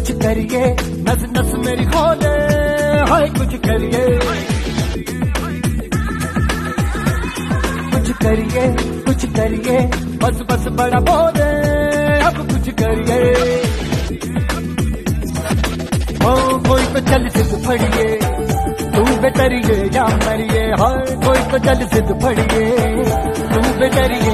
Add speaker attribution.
Speaker 1: कुछ करिए, नस नस मेरी खोले, हाय कुछ करिए, कुछ करिए, कुछ करिए, बस बस बड़ा बोले, अब कुछ करिए। ओ कोई तो चल सिद्ध फड़िए, तू बेटरिए या मरिए, हाय कोई तो चल सिद्ध फड़िए, तू बेटरिए